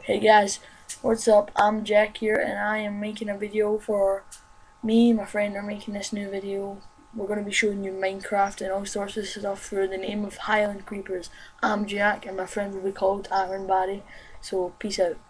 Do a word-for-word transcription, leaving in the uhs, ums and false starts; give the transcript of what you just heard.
Hey guys, what's up? I'm Jack here and I am making a video for me and my friend are making this new video. We're going to be showing you Minecraft and all sorts of stuff through the name of Highland Creepers. I'm Jack and my friend will be called Aaron Barry. So peace out.